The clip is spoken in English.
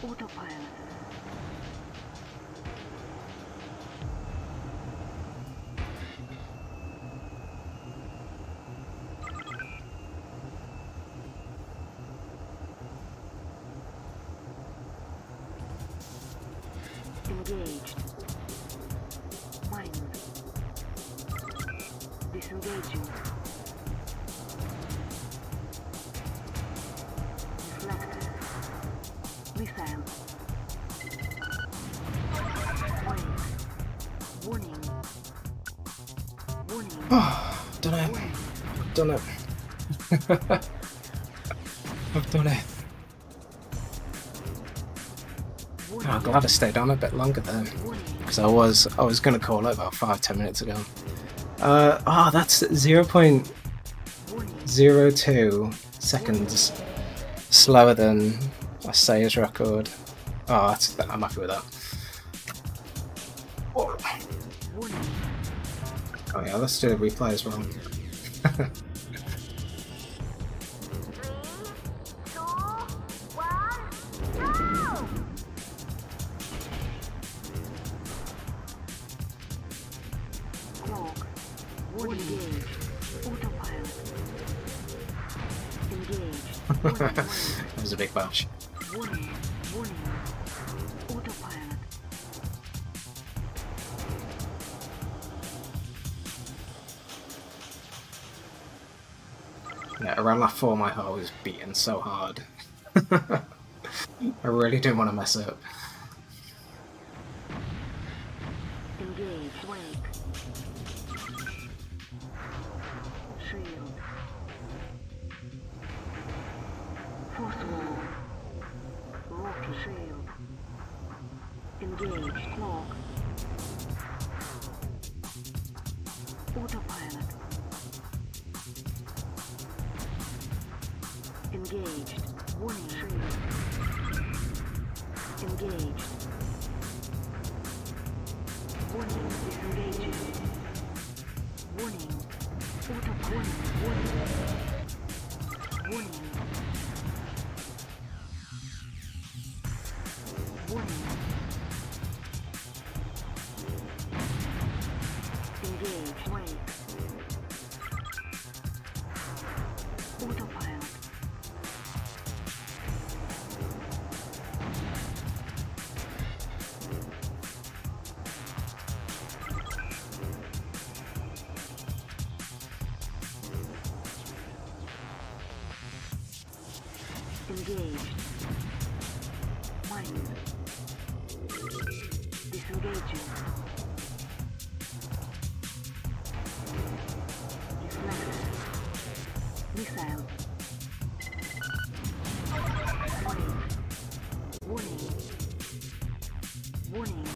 Autopilot. Engaged. Mine. Disengaging. Reflector. Missile. Warning. Warning. Oh, done it. Done it. I've done it. Oh, I'm glad I stayed on a bit longer there, because I was going to call it about 5-10 minutes ago. That's 0.02 seconds slower than a Sayers record. Oh, I'm happy with that. Oh yeah, let's do the replay as well. That was a big bash. Warning. Autopilot. Yeah, around that 4 my heart was beating so hard. I really didn't want to mess up. Engage. Wake. Shield. Force wall. Rocky shield. Engage. Clock. Autopilot. Engaged. Warning. Shield. Engaged. Warning. Disengaging. Warning. Autopilot. Warning. Warning. Warning. Engage. Wait. Autopilot. Engaged. Mind. Disengaging. Reflector. Missile.